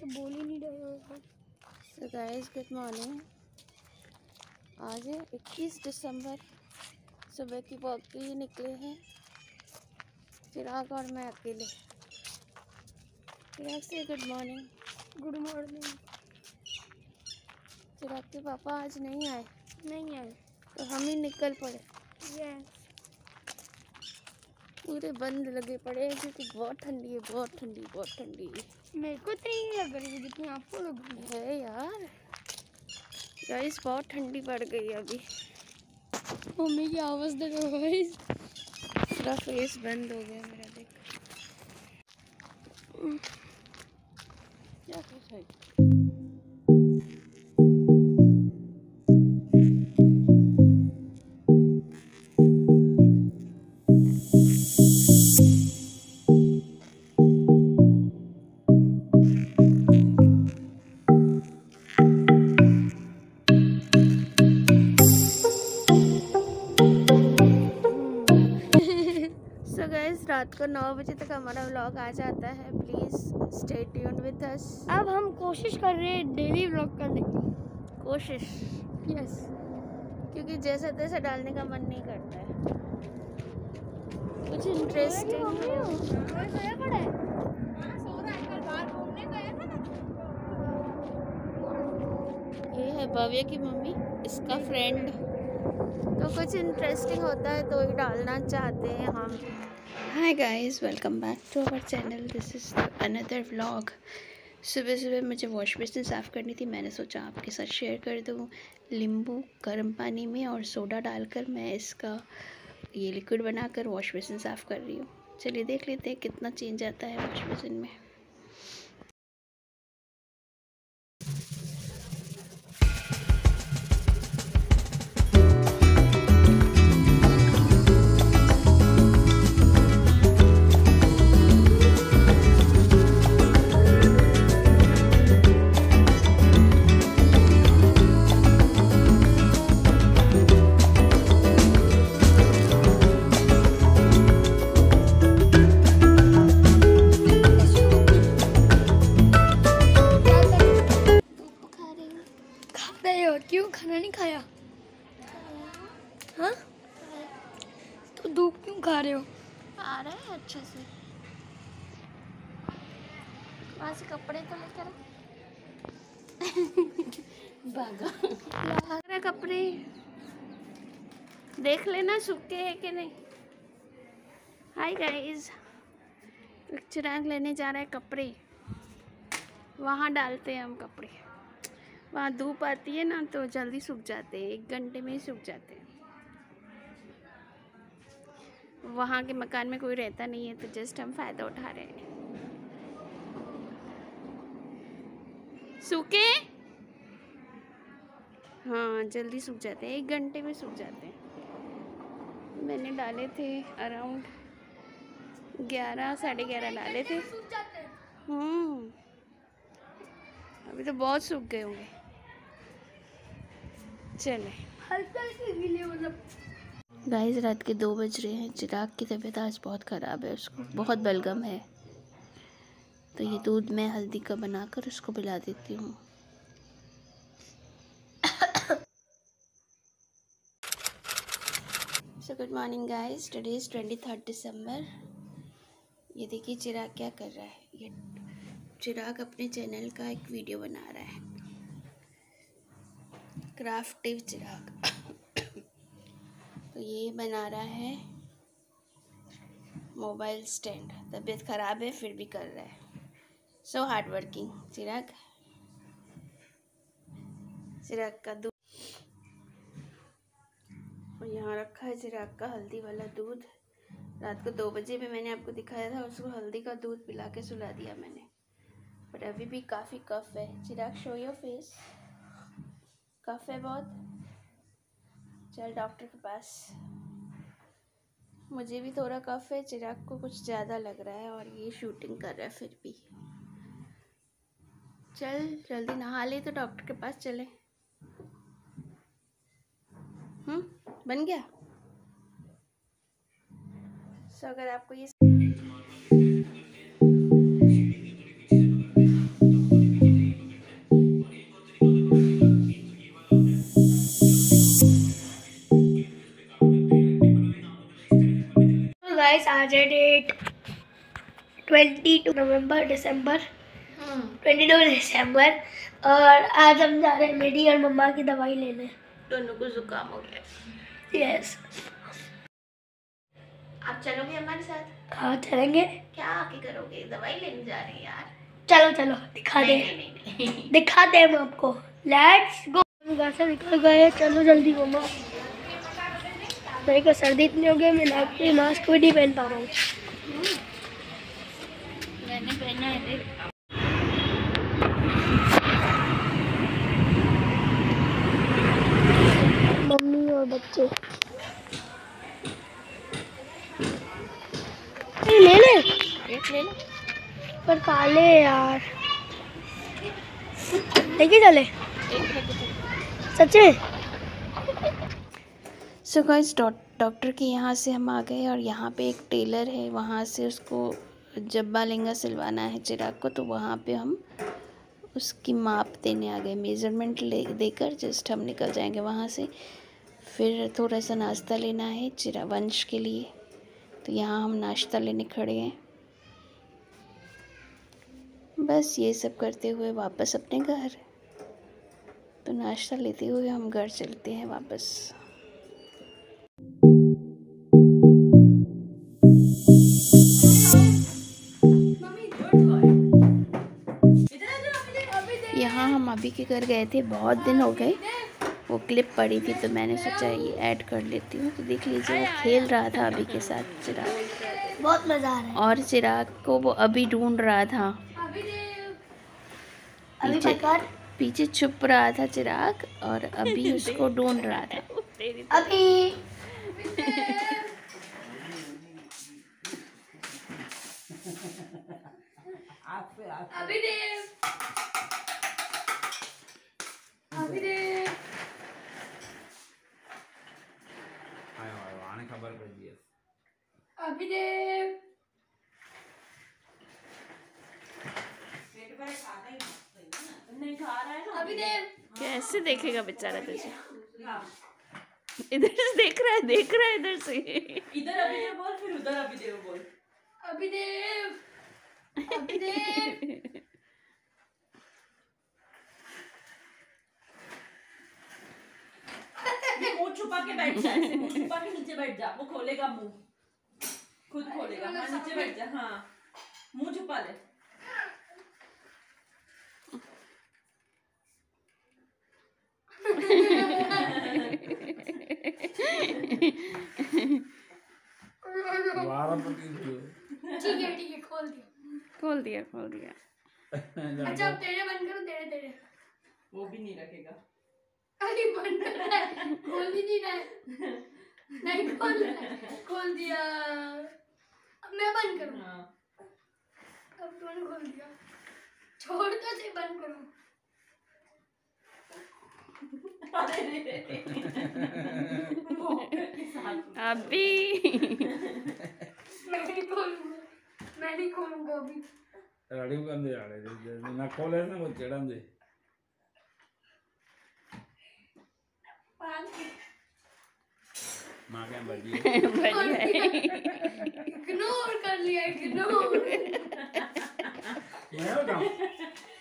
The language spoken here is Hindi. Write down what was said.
बोल ही नहीं रहे हो। So guys good morning. आज है 21 दिसंबर। सुबह की वॉक के लिए निकले हैं चिराग और मैं अकेले। चिराग से good morning. Good morning. Chirag के पापा आज नहीं आए आए तो हम ही निकल पड़े। यस। पूरे बंद लगे पड़े हैं क्योंकि बहुत ठंडी है, बहुत ठंडी, बहुत ठंडी मेरे को तो नहीं लग रही है जितनी आपको लग रही है यार। गाइस बहुत ठंडी पड़ गई अभी। मम्मी की आवाज़ देखो गाइस। पूरा फेस बंद हो गया मेरा, देख क्या कुछ है। सो गाइस रात को 9 बजे तक हमारा व्लॉग आ जाता है। Please stay tuned with us. अब हम कोशिश कर रहे हैं डेली व्लॉग करने की। कोशिश, यस। क्योंकि जैसा तैसा डालने का मन नहीं करता है। कुछ इंटरेस्टिंग ये है भव्य की मम्मी, इसका फ्रेंड। तो कुछ इंटरेस्टिंग होता है तो ही डालना चाहते हैं हम। Hi guys, welcome back to our channel. This is another vlog. सुबह सुबह मुझे वॉश बेसिन साफ़ करनी थी। मैंने सोचा आपके साथ शेयर कर दूँ। नींबू गर्म पानी में और सोडा डालकर मैं इसका ये लिक्विड बनाकर वॉश बेसिन साफ़ कर रही हूँ। चलिए देख लेते हैं कितना चेंज आता है वॉश बेसिन में। क्यों खाना नहीं खाया? हाँ, तो धूप क्यों खा रहे हो? आ रहा है अच्छे से। वहाँ से कपड़े तो लेकर भागा। कपड़े देख लेना सूखे हैं कि नहीं। हाय गाइस, चिराग लेने जा रहे हैं कपड़े। वहाँ डालते हैं हम कपड़े। वहाँ धूप आती है ना तो जल्दी सूख जाते हैं, 1 घंटे में ही सूख जाते हैं। वहाँ के मकान में कोई रहता नहीं है तो जस्ट हम फ़ायदा उठा रहे हैं। सूखे? हाँ जल्दी सूख जाते हैं, 1 घंटे में सूख जाते हैं। मैंने डाले थे अराउंड 11 साढ़े 11 डाले थे। अभी तो बहुत सूख गए होंगे। चले हल्के गीले मतलब। गाइस रात के 2 बज रहे हैं। चिराग की तबीयत आज बहुत ख़राब है, उसको बहुत बलगम है। तो ये दूध में हल्दी का बनाकर उसको पिला देती हूँ। So good morning guys, today is 23 December. ये देखिए चिराग क्या कर रहा है। ये चिराग अपने चैनल का एक वीडियो बना रहा है, क्राफ्टिव चिराग। तो ये बना रहा है मोबाइल स्टैंड। तबीयत ख़राब है फिर भी कर रहा है। सो हार्ड वर्किंग चिराग। चिराग का दूध और यहाँ रखा है चिराग का हल्दी वाला दूध। रात को 2 बजे में मैंने आपको दिखाया था, उसको हल्दी का दूध पिला के सुला दिया मैंने। बट अभी भी काफ़ी कफ है। Chirag show your face. Cough है बहुत। चल डॉक्टर के पास। मुझे भी थोड़ा कफ है, चिराग को कुछ ज़्यादा लग रहा है और ये शूटिंग कर रहा है फिर भी। चल जल्दी नहा ले तो डॉक्टर के पास चले। बन गया। सो अगर आपको ये डेट 22 नवंबर दिसंबर 22 दिसंबर। और आज हम जा रहे हैं मेरी और मम्मा की दवाई लेने। दोनों को जुकाम हो गया। यस। आप चलोगे हमारे साथ? हाँ चलेंगे। क्या आके करोगे? दवाई लेने जा रहे हैं यार। चलो चलो दिखा दे। नहीं। दिखा दे हम आपको। Let's go. हम घर से निकल गए। चलो जल्दी मम्मा। मेरे को सर्दी इतनी हो गई, मैं नाक पे मास्क भी नहीं पहन पा रहा हूँ। मैंने पहना है देख। मम्मी और बच्चे ले ले एक ले लो। पर काले यार लेके चले एक लेके चलो। सच में। सो गाइस डॉक्टर के यहाँ से हम आ गए और यहाँ पे एक टेलर है, वहाँ से उसको जब्बा लहंगा सिलवाना है चिराग को, तो वहाँ पे हम उसकी माप देने आ गए। मेज़रमेंट देकर जस्ट हम निकल जाएंगे वहाँ से। फिर थोड़ा सा नाश्ता लेना है चिराग वंश के लिए, तो यहाँ हम नाश्ता लेने खड़े हैं। बस ये सब करते हुए वापस अपने घर, तो नाश्ता लेते हुए हम घर चलते हैं वापस। यहाँ हम अभी के घर गए थे, बहुत दिन हो गए, वो क्लिप पड़ी थी तो मैंने सोचा ये ऐड कर लेती हूँ। तो देख लीजिए वो खेल रहा था अभी के साथ चिराग, बहुत मजा आ रहा है। और चिराग को वो अभी ढूंढ रहा था। अभी पकड़। पीछे छुप रहा था चिराग और अभी उसको ढूंढ रहा था। अभी अभिदेव अभिदेव खबर कर दिया। अभिदेव नहीं खा रहा है ना। अभिदेव कैसे देखेगा बेचारा तुझे? इधर से देख रहा है इधर से। इधर अभिदेव बोल, फिर उधर अभिदेव बोल। अभिदेव अभिदेव ये मुंह छुपा के बैठ जा, मुंह छुपा के नीचे बैठ जा, वो खोलेगा मुंह, खुद खोलेगा। हाँ नीचे बैठ जा, हाँ मुंह छुपा ले। ठीक है खोल दिया। खोल दिया। अच्छा अब तेरे बंद करो, तेरे वो भी नहीं रखेगा। अरे बंद कर रहा है, खोल ही नहीं रहा है। नहीं खोल दिया। अब मैं बंद करूँ? हाँ। अब तूने खोल दिया, छोड़ तो से बंद करो। अभी मैं नहीं खोलूंगा अभी। रेडी कर दे यार, ना खोले ना वो चढ़ा दे। माँ क्या बढ़िया इग्नोर कर लिया, इग्नोर। मैं बताऊं